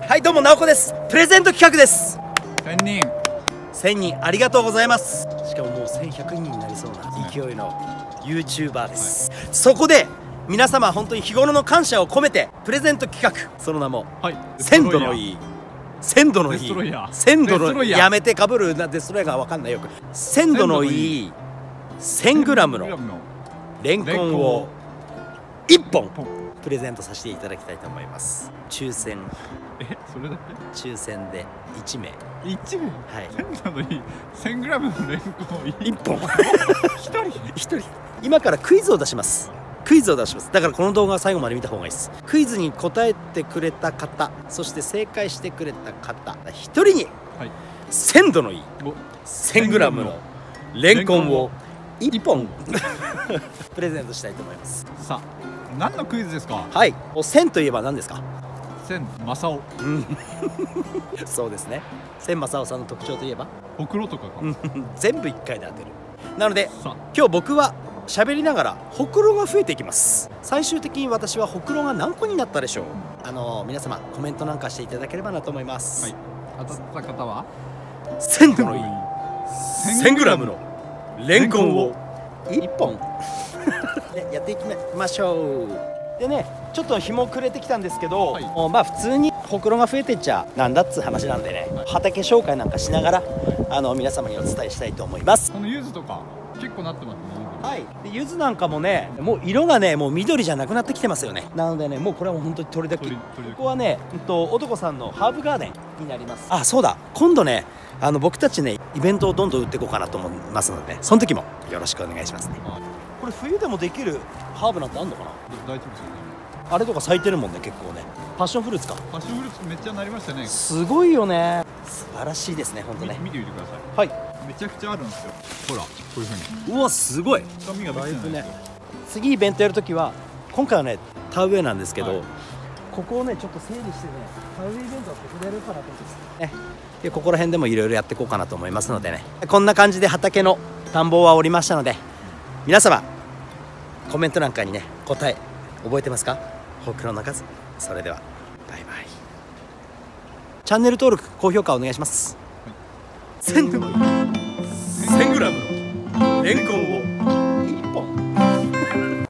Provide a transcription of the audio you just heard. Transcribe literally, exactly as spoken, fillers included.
はい、どうもなおこです。プレゼント企画です。 せんにんせんにんありがとうございます。しかももうせんひゃくにんになりそうな勢いの ユーチューバー です、はい、そこで皆様本当に日頃の感謝を込めてプレゼント企画、その名も、はい、鮮度のいい鮮度のいい鮮度のやめてかぶるなデストロイヤーが分かんないよく鮮度のいい せんグラム のレンコンをいっぽんプレゼントさせていただきたいと思います。抽選えそれだけ抽選でいちめいいちめい、はい、鮮度のいい せんグラム のレンコンをいっぽんひとりひとり今からクイズを出します。クイズを出します。だからこの動画は最後まで見た方がいいです。クイズに答えてくれた方、そして正解してくれた方ひとりに、はい、鮮度のいい せんグラム のレンコンをいっぽんプレゼントしたいと思います。 さあ何のクイズですか？ はい、千といえば何ですか？ 千正雄。うんそうですね。千正雄さんの特徴といえばほくろとかか全部いっかいで当てる。なので今日僕は喋りながらほくろが増えていきます。最終的に私はほくろが何個になったでしょう。あの皆様コメントなんかしていただければなと思います。はい、 当たった方は鮮度のいい せんグラム のレンコンをいっぽんやっていきましょう。でね、ちょっと日も暮れてきたんですけど、はい、まあ普通にほくろが増えてっちゃなんだっつう話なんでね、はい、畑紹介なんかしながら、はい、あの皆様にお伝えしたいと思います。 この柚子とか結構なってますね。 はい、で柚子なんかもね、もう色がねもう緑じゃなくなってきてますよね。なのでね、もうこれはもう本当に取り時。ここはね、うんと男さんのハーブガーデンになります。あ、そうだ、今度ねあの僕たちねイベントをどんどん打っていこうかなと思いますので、ね、その時もよろしくお願いしますね。はい、これ冬でもできるハーブなんてあんのかな？ 大丈夫ですよね。あれとか咲いてるもんね、結構ね。パッションフルーツか。 パッションフルーツめっちゃなりましたね。 すごいよね。素晴らしいですね、本当ね。 見てみてください。はい。めちゃくちゃあるんですよ。ほら、こういう風に。 うわ、すごい。 深みが出てるんですよね。 次イベントやるときは、今回はね田植えなんですけど、はい、ここをねちょっと整理してね、田植えイベントをここでやるかなと思ってますね。でここら辺でもいろいろやっていこうかなと思いますのでね。こんな感じで畑の田んぼは折りましたので、皆様コメントなんかにね答え覚えてますか？ほくろの数。それではバイバイ。チャンネル登録高評価お願いします。はい、鮮度のいい せんグラム のレンコンを